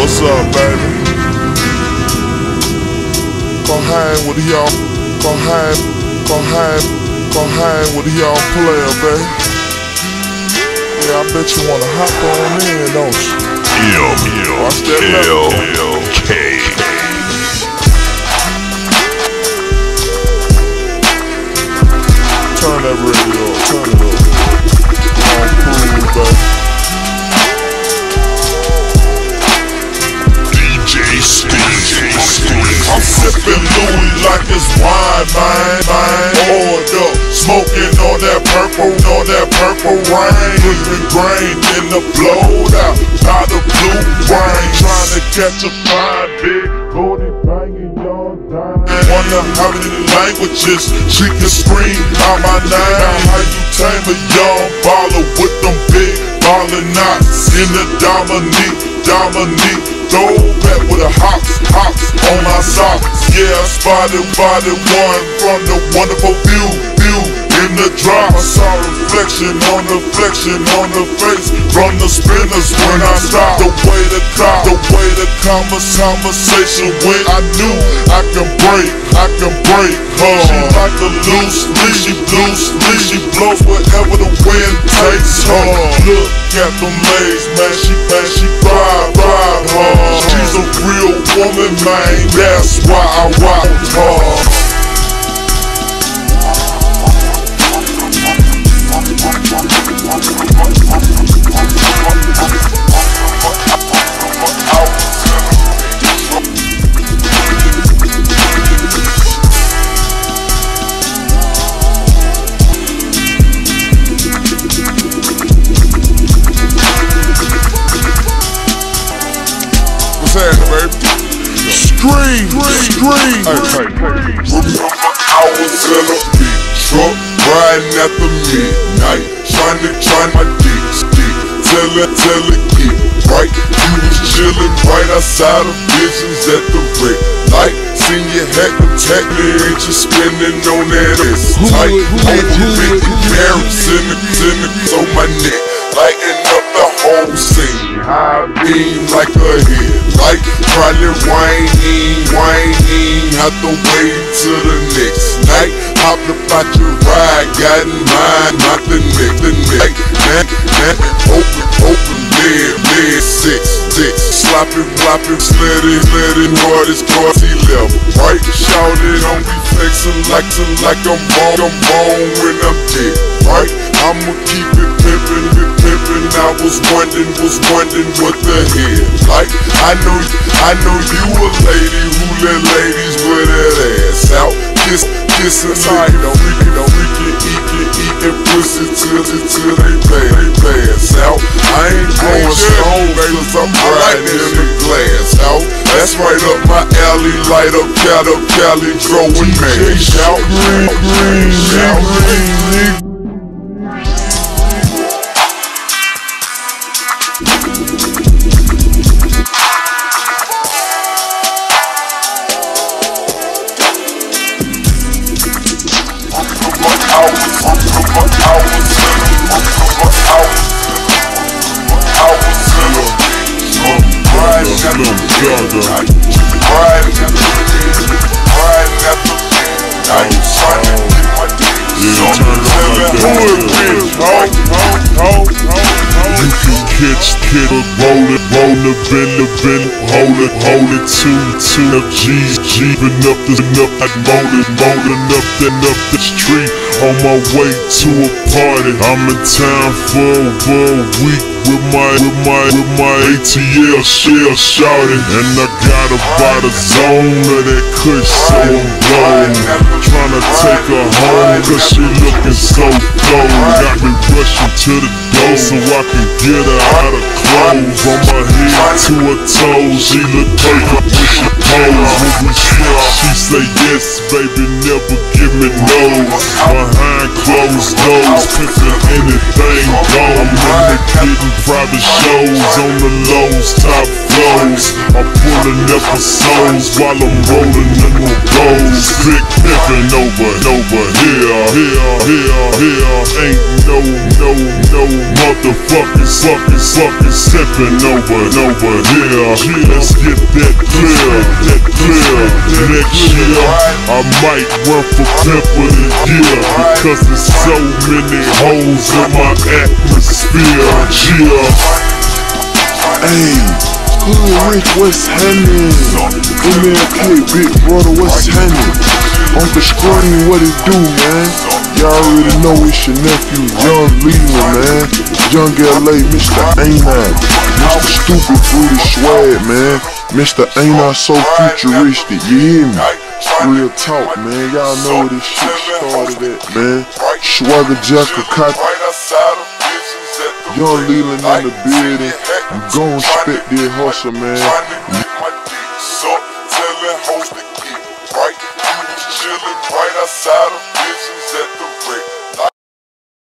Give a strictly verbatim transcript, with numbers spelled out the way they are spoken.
What's up, baby? Gon' hang with the young, gon' hang, gon' hang, gon' hang with the young player, baby. Yeah, I bet you wanna hop on in, don't you? M L K. Turn that radio up, turn it up. On cruise, baby. D J Steve. I'm sipping Louis like it's wine, man, man. Poured up, smoking on that purple, on that purple rain. Dripping grain in the blowed out, by the blue rain. Trying to catch a fine big booty banging your dime. Wonder how many languages she can scream out my name. How you tame a young baller with them big baller knots in the Dominique, Dominique. Throw back with a hops, hops on my socks. Yeah, I spotted, spotted one from the wonderful view, view in the drop. I saw reflection on the flexion on the face from the spinners when I stopped. The way the cop, the way the convers, conversation went, I knew I can break, I can break her. She like a loose leash, she loose leash, she blows wherever the wind takes her. Look at them legs, man, she man, she ride, ride her. She's a real woman, man, that's why I rock her. Baby. Scream, scream. Hey, hey, hey. Remember I was in a big truck riding after midnight, trying to try my dick stick. Tell it, tell it, get right. You was chillin' right outside of Visions at the red light. Seen your hack attack me, ain't you spinning on that ass tight? Over big carrots in the, in the, on my neck, lighting up the whole scene. High beam like a headlight, probably whining, whining. Have to wait till the next night. Hop about your ride, got in mind, not the neck, the neck. Neck, neck, open, open, lid, lid, six, six. Slopping, flopping, sledding, sledding, hard as cars he left. Right, shouted, don't be flexing like, like I'm born, I'm born when I'm dead. Right, I'ma keep it pimpin', it pimpin'. I was wondering, was wondering what the hell. Like, I know, I know you a lady who let ladies wear that ass out. Kiss, kissing, like, don't freakin', don't freakin', eatin', eatin' pussy till, till they play, they pass out. I ain't going strong, cause I'm riding in the glass out. That's right up my alley, light up, cat up, Cali, throwing man. Shout, green, green, shout, green. You can catch, kid, roll it, roll it, bend it, bend it, hold it, hold it, two, two of G's, G'ing up the, up, I rolling, rolling up, then up the street, on my way to a party. I'm in town for a, for a week with my, with my, with my A T L shell shouting, and I got about a zone of that kush, so I'm blown, trying to take her home, cause she looking so cold, got me rushing to the door so I can get her out of clothes. From her head to her toes, she look perfect when she pose. When we sex, she say yes, baby, never give me no. Behind closed doors, pimpin' anything gone. I'm in the getting private shows on the lows, top floor. shows. I'm pulling episodes while I'm rolling in the goals. Big pimpin' over, over here, here, here, here. Ain't no, no, no motherfucking, fucking, fucking sippin' over, over here. Let's get that clear, that clear. Next year, I might run for pimp of the year, because there's so many holes in my atmosphere. Yeah. Hey, Hood Rich, what's happening? M L K, big brother, what's happening? Uncle Scrutiny, what it do, man? Y'all already know it's your nephew, Young Leland, man. Young L A, Mister Ain't I, Mister Stupid Booty Swag, man. Mister Ain't I So Futuristic, you hear me? Real talk, man. Y'all know where this shit started at, man. Swagger Jacker, Cotton. Young Leland in the building. I'm gon' spit this hustle, man.